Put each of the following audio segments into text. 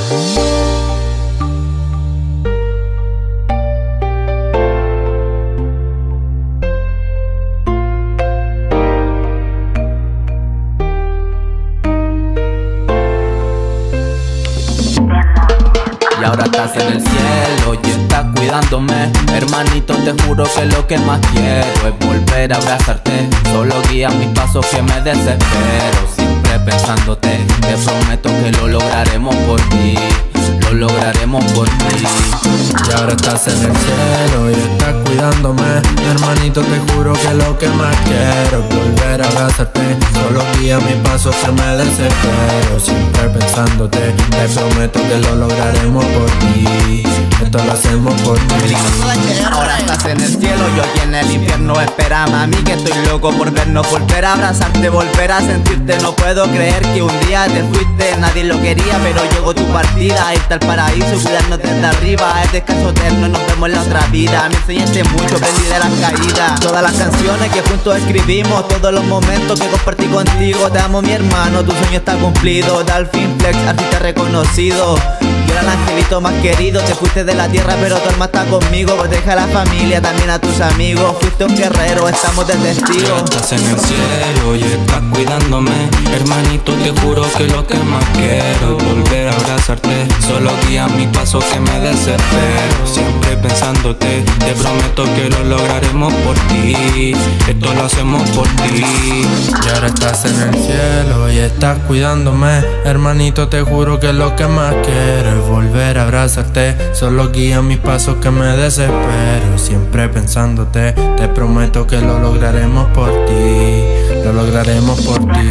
Y ahora estás en el cielo y estás cuidándome. Hermanito, te juro que lo que más quiero es volver a abrazarte. Solo guía mis pasos que me desespero, siempre pensándote. Te prometo que lo lograremos por ti, lo lograremos por ti. Y ahora estás en el cielo y estás cuidándome. Hermanito, te juro que lo que más quiero es volver a abrazarte. Solo guía mis pasos que me desespero, siempre pensándote. Te prometo que lo lograremos por ti, esto lo hacemos por ti. Ahora estás en el cielo, yo aquí en el infierno. Espera, mami, que estoy loco por vernos, volver a abrazarte, volver a sentirte. No puedo creer que un día te fuiste, nadie lo quería, pero llegó tu partida. Irte al paraíso y cuidarnos desde arriba, es descanso eterno, nos vemos en la otra vida. Me enseñaste mucho, aprendí de las caídas. Todas las canciones que juntos escribimos, todos los momentos que compartí contigo. Te amo, mi hermano, tu sueño está cumplido. Dalfin Flex, artista reconocido. Yo era el angelito más querido, te fuiste de la tierra pero tu alma está conmigo. Protege a la familia, también a tus amigos. Fuiste un guerrero, estamos de testigo. Estás en el cielo y estás cuidándome. Hermanito, te juro que lo que más quiero es volver a abrazarte. Solo guía mis pasos que me desespero, siempre pensándote. Te prometo que lo lograremos por ti, esto lo hacemos por ti. Y ahora estás en el cielo y estás cuidándome. Hermanito, te juro que lo que más quiero es volver a abrazarte. Solo guía mis pasos que me desespero, siempre pensándote. Te prometo que lo lograremos por ti, lo lograremos por ti.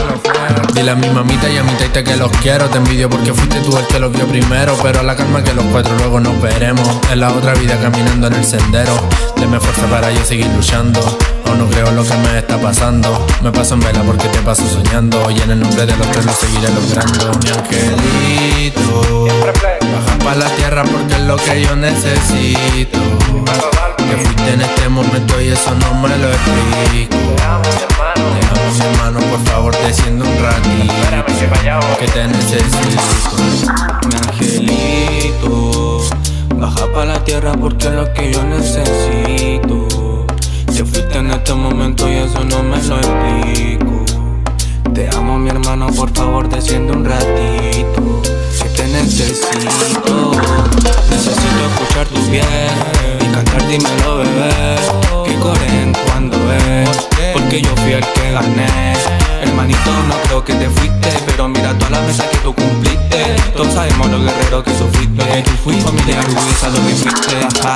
Dile a mi mamita y a mi taita que los quiero. Te envidio porque fuiste tú el que los vio primero, pero a la calma que los cuatro luego nos veremos en la otra vida caminando en el sendero. Deme fuerza para yo seguir luchando. Aún no creo lo que me está pasando. Me paso en vela porque te paso soñando, y en el nombre de los tres lo seguiré logrando. Mi angelito, baja pa' la tierra porque es lo que yo necesito. Que fuiste en este momento y eso no me lo explico. Te amo, mi hermano, por favor desciende un ratito, que te necesito. Mi angelito, baja pa' la tierra porque es lo que yo necesito. Te fuiste en este momento y eso no me lo explico. Te amo, mi hermano, por favor desciende un ratito, que te necesito. Necesito escuchar tu piel y cantar, dímelo, bebé, que corren cuando ves, porque yo fui el que gané. Hermanito, no creo que te fuiste, pero mira todas las veces que tú cumpliste. Todos sabemos lo guerrero que sufriste, que tú fuiste familia orgullosa lo que fuiste. Ajá.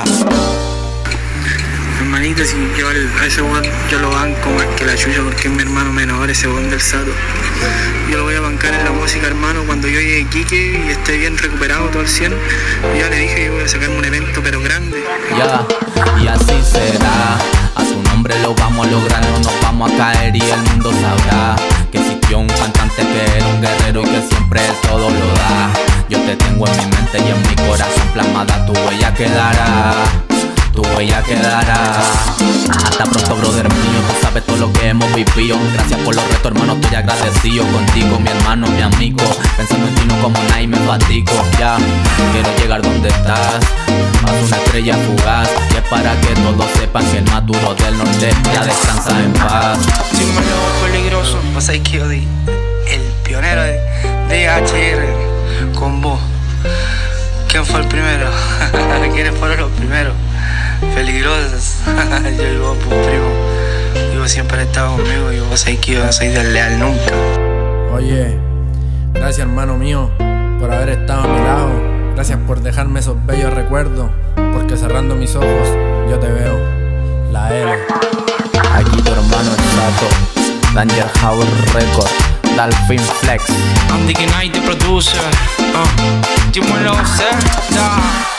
Hermanito, si yo a ese weón yo lo banco más que la chucha porque es mi hermano menor, ese weón del Sato. Yo lo voy a bancar en la música, hermano, cuando yo llegue a Iquique y esté bien recuperado todo el 100. Yo ya le dije que voy a sacarme un evento pero grande. Ya, y así será. A su nombre lo vamos a lograr, no nos vamos a caer y el mundo sabrá que existió un cantante que era un guerrero y que siempre todo lo da. Yo te tengo en mi mente y en mi corazón plasmada, tu huella quedará, tu huella quedará. Hasta pronto, brother mío, tú sabes todo lo que hemos vivido. Gracias por los retos, hermano, estoy agradecido contigo, mi hermano, mi amigo. Pensando en ti no como nadie me fatigo. Ya, quiero llegar donde estás, haz una estrella fugaz, y es para que todos sepan que el más duro del norte ya descansa en paz. Soy un malo peligroso, pasáis que yo di el pionero de HR con vos. ¿Quién fue el primero? ¿Quiénes fueron los primeros? Peligrosos. Yo y vos, pues, primo. Y vos siempre has estado conmigo y vos sabés que yo no soy desleal nunca. Oye, gracias, hermano mío, por haber estado a mi lado. Gracias por dejarme esos bellos recuerdos, porque cerrando mis ojos yo te veo. La L. Aquí tu hermano el Sato, Danger House Record, Dalfin Flex. I'm the Night, the producer. Dímelo, Serta.